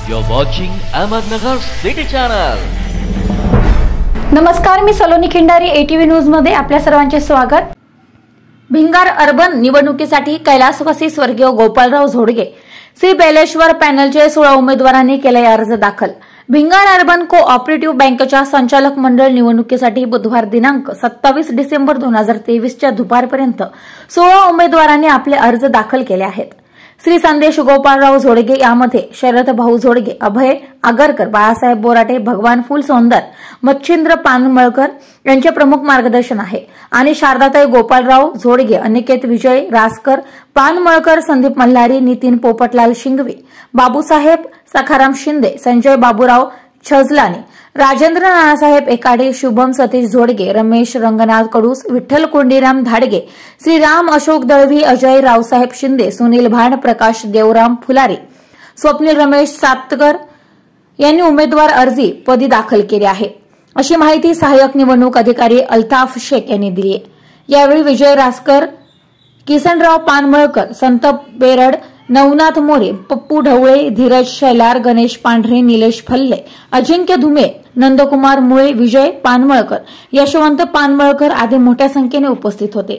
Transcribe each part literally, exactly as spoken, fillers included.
You're watching Ahmednagar City Channel. नमस्कार, मी Saloni Khindari, ATV news मध्ये आपल्या सर्वांचे स्वागत। भिंगार अर्बन निवडणुकीसाठी कैलासवासी स्वर्गीय गोपालराव झोडगे श्री बेलेश्वर पॅनलचे सोळा उमेदवारांनी केले अर्ज दाखल। भिंगार अर्बन कोऑपरेटिव्ह बँकेच्या संचालक मंडळ निवडणुकीसाठी बुधवार दिनांक सत्तावीस डिसेंबर दोन हजार तेवीस च्या दुपारपर्यंत सोळा उमेदवारांनी आपले अर्ज दाखल केले आहेत। श्री संदेश गोपालराव झोडगे यामध्ये शरद भाऊ झोडगे, अभय आगरकर, बाळासाहेब बोराटे, भगवान फुलसौंदर, मच्छिंद्र पानमळकर यांचे प्रमुख मार्गदर्शन आहे आणि शारदाताई गोपालराव झोडगे, अनिकेत विजय रासकर, पानमळकर, संदीप मल्हारी, नितीन पोपटलाल शिंगवे, बाबूसाहेब सखाराम शिंदे, संजय बाबूराव छजलानी, राजेंद्र नानासाहेब एकाडे, शुभम सतीश झोडगे, रमेश रंगनाथ कडूस, विठ्ठल कोंडीराम धाडगे, श्रीराम अशोक दळवी, अजय रावसाहेब शिंदे, सुनील भाण, प्रकाश देवराम फुलारी, स्वप्नील रमेश सातकर यांनी उमेदवार अर्जी पदी दाखल केले आहे, अशी माहिती सहाय्यक निवडणूक अधिकारी अल्ताफ शेख यांनी दिली आहे। यावेळी विजय रासकर, किसनराव पानमळकर, संतप बेरड, नवनाथ मोरे, पप्पू ढवळे, धीरज शैलार, गणेश पांढरे, निलेश फल्ले, अजिंक्य धुमे, नंदकुमार मुळे, विजय पानमळकर, यशवंत पानमळकर आदी मोठ्या संख्येने उपस्थित होते।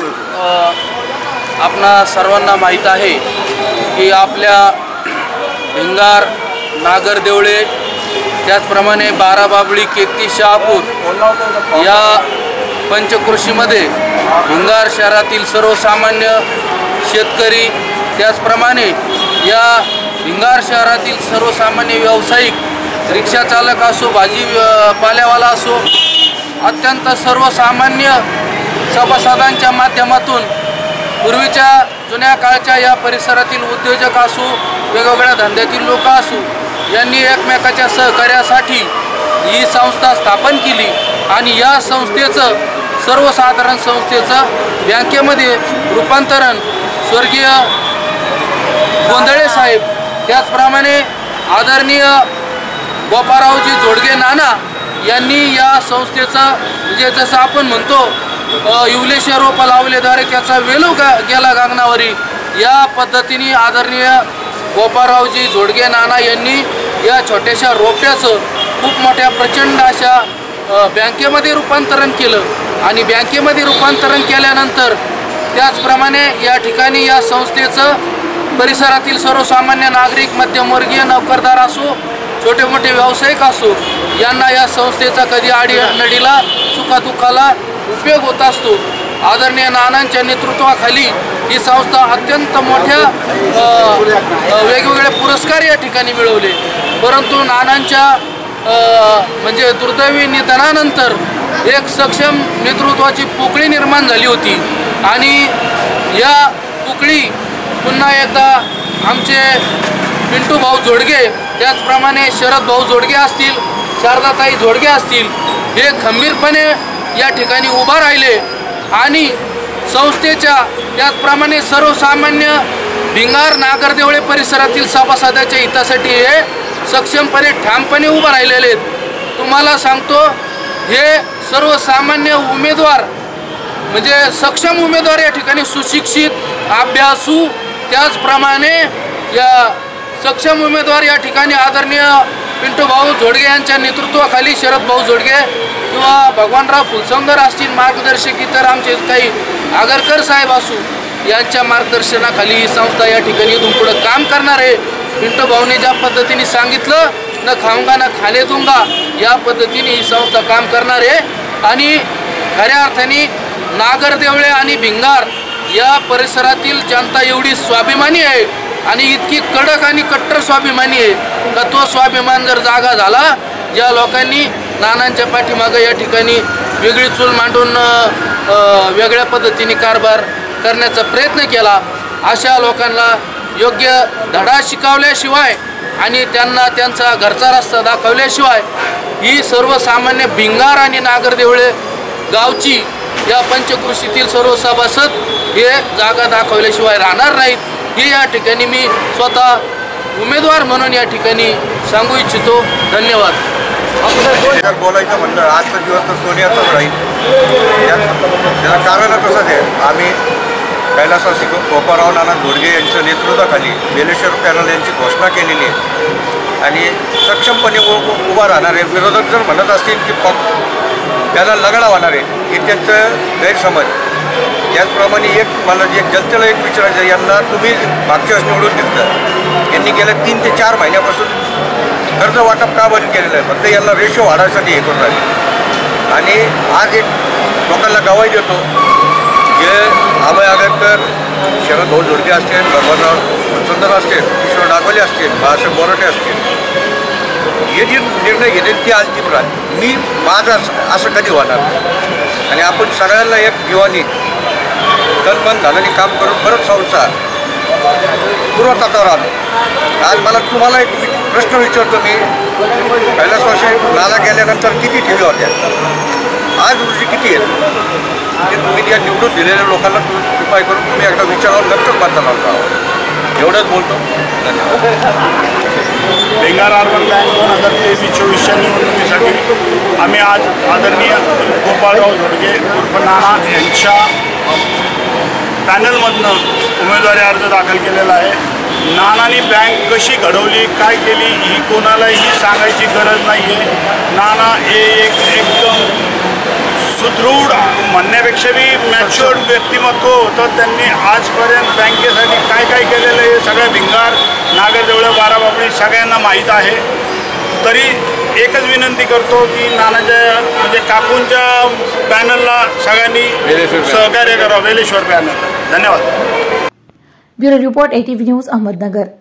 आपणा सर्वांना माहित आहे की आपल्या भिंगार, नागर देवळे, त्याचप्रमाणे बाराबाबळी, केकती, शहापूर या पंचकृषीमध्ये भिंगार शहरातील सर्वसामान्य शेतकरी, त्याचप्रमाणे या भिंगार शहरातील सर्वसामान्य व्यावसायिक, रिक्षा चालक असो, भाजी पाल्यावाला असो, अत्यंत सर्वसामान्य सभासदांच्या माध्यमातून पूर्वीच्या जुन्या काळच्या या परिसरातील उद्योजक असो, वेगवेगळ्या धंद्यातील लोक असो, यांनी एकमेकाच्या सहकार्यासाठी ही संस्था स्थापन केली आणि या संस्थेचं, सर्वसाधारण संस्थेचं बँकेमध्ये रूपांतरण स्वर्गीय गोंधळे साहेब, त्याचप्रमाणे आदरणीय गोपाळरावजी झोडगे नाना यांनी या संस्थेचं, म्हणजे जसं आपण म्हणतो युवलेशे रोप लावलेद्वारे त्याचा वेलो गेला गगनावरी, या पद्धतीने आदरणीय गोपाळरावजी झोडगे नाना यांनी या छोट्याशा रोप्याचं खूप मोठ्या प्रचंड अशा बँकेमध्ये रूपांतरण केलं आणि बँकेमध्ये रूपांतरण केल्यानंतर त्याचप्रमाणे या ठिकाणी या संस्थेचं परिसरातील सर्वसामान्य नागरिक, मध्यमवर्गीय, नोकरदार असो, छोटे मोठे व्यावसायिक असो, यांना या संस्थेचा कधी अडीअडचणीला, सुखादुःखाला उपयोग होत असतो। आदरणीय नानांच्या नेतृत्वाखाली ही संस्था अत्यंत मोठ्या वेगवेगळे पुरस्कार या ठिकाणी मिळवले, परंतु नानांच्या म्हणजे दुर्दैवी निधनानंतर एक सक्षम नेतृत्वाची पोकळी निर्माण झाली होती आणि या पोकळी पुन्हा एकदा आमचे पिंटू भाऊ झोडगे, त्याचप्रमाणे शरद भाऊ झोडगे असतील, शारदाताई झोडगे असतील, हे खंबीरपणे या ठिकाणी उभा राहिले आणि संस्थेच्या, त्याचप्रमाणे सर्वसामान्य भिंगार, नागरदेवळे परिसरातील सभासदांच्या हितासाठी हे सक्षमपणे ठामपणे उभा राहिलेले आहेत। तुम्हाला सांगतो, हे सर्वसामान्य उमेदवार म्हणजे सक्षम उमेदवार या ठिकाणी सुशिक्षित, अभ्यासू, त्याचप्रमाणे या सक्षम उमेदवार या ठिकाणी आदरणीय पिंटू भाऊ झोडगे यांच्या नेतृत्वाखाली शरद भाऊ झोडगे किंवा भगवानराव फुलसौंदर असतील मार्गदर्शक, इतर आमचे काही आगरकर साहेब असू, यांच्या मार्गदर्शनाखाली ही संस्था या ठिकाणी इथून पुढे काम करणार आहे। पिंटू भाऊने ज्या पद्धतीने सांगितलं, न खाऊंगा न खाने दूंगा, या पद्धतीने ही संस्था काम करणार आहे आणि खऱ्या अर्थाने नागरदेवळे आणि भिंगार या परिसरातील जनता एवढी स्वाभिमानी आहे आणि इतकी कडक आणि कट्टर स्वाभिमानी आहे का तो स्वाभिमान जर जागा झाला, ज्या लोकांनी नानांच्या पाठीमागे या ठिकाणी वेगळी चूल मांडून वेगळ्या पद्धतीने कारभार करण्याचा प्रयत्न केला, अशा लोकांना योग्य धडा शिकवल्याशिवाय आणि त्यांना त्यांचा घरचा रस्ता दाखवल्याशिवाय ही सर्वसामान्य भिंगार आणि नागरदेवळे गावची या पंचकृषीतील सर्व सभासद हे जागा दाखवल्याशिवाय राहणार नाहीत, हे या ठिकाणी मी स्वतः उमेदवार म्हणून या ठिकाणी सांगू इच्छितो। धन्यवाद। बोलायचं म्हणलं आजचा दिवस तर सोनियाचाच राहील, त्याचं कारण तसंच आहे। आम्ही कैलासवासी गोपाळराव नाना झोडगे यांच्या नेतृत्वाखाली बेलेश्वर पॅनल यांची घोषणा केलेली आहे आणि सक्षमपणे उ- उभा राहणार आहे. विरोधक जर म्हणत असतील की प त्याला लगडा होणार आहे हे त्यांचं गैरसमज. त्याचप्रमाणे एक मला जे जनतेला एक विचारायचं, यांना तुम्ही मागच्या वेळेस निवडून दिलं, यांनी गेल्या तीन ते चार महिन्यापासून कर्ज वाटप का बंद केलेलं आहे? फक्त यांना रेशो वाढायसाठी हे करून राहिले. आणि आज एक लोकांना गवाही देतो, जे अभय आगरकर, शरद भाऊ जोडगे असतील, भगवानराव सुंदर असतील, किशोर डागवले असतील, बाळासाहेब बोराटे असतील, हे जे निर्णय घेते ते अंतिम राहते. मी माझं असं असं कधी होणार नाही. आणि आपण सगळ्यांना एक जीवानी तनमन घालाने काम करून परत संसार पूर्वतत्वावर आलो. आज मला तुम्हाला एक प्रश्न विचारतो मी, कैलासवासी नाला गेल्यानंतर किती ठेवी होत्या, आज रोजी किती आहेत? ते तुम्ही त्या निवडून दिलेल्या लोकांना तुम्ही उपाय करून तुम्ही एकदा विचारावर नंतर मतदान करावं. एवढंच बोलतो. धन्यवाद. भिंगार अर्बन बँक दोन हजार तेवीस चोवीसच्या निवडणुकीसाठी आम्ही आज आदरणीय गोपाळराव झोडगे उर्फ नाना यांच्या पॅनलमधनं उमेदवारी अर्ज दाखल केलेला आहे. नानानी बँक कशी घडवली, काय केली ही कोणालाही सांगायची गरज नाही आहे. नाना हे एक एकदम सुदृढ म्हणण्यापेक्षा बी मॅच्युअर्ड व्यक्तिमत्व होतं. त्यांनी आजपर्यंत बँकेसाठी काय काय केलेलं आहे सगळं भिंगार, नागरदेवळे, बाराबापडी सगळ्यांना माहीत आहे. तरी एकच विनंती करतो की नानाच्या म्हणजे काकूंच्या पॅनलला सगळ्यांनी सहकार्य करावं, वेलेश्वर पॅनल. धन्यवाद. Bureau report ATV news Ahmednagar.